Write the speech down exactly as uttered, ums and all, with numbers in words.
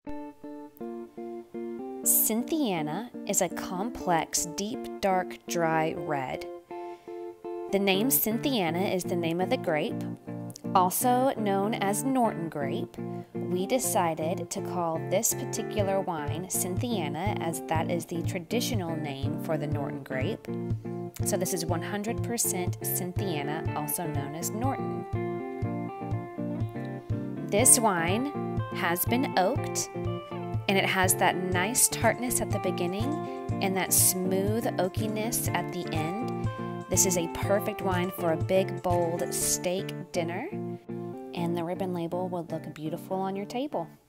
Cynthiana is a complex, deep, dark, dry red. The name Cynthiana is the name of the grape, also known as Norton grape. We decided to call this particular wine Cynthiana, as that is the traditional name for the Norton grape. So this is one hundred percent Cynthiana, also known as Norton. This wine has been oaked, and it has that nice tartness at the beginning and that smooth oakiness at the end. This is a perfect wine for a big, bold steak dinner, and the ribbon label would look beautiful on your table.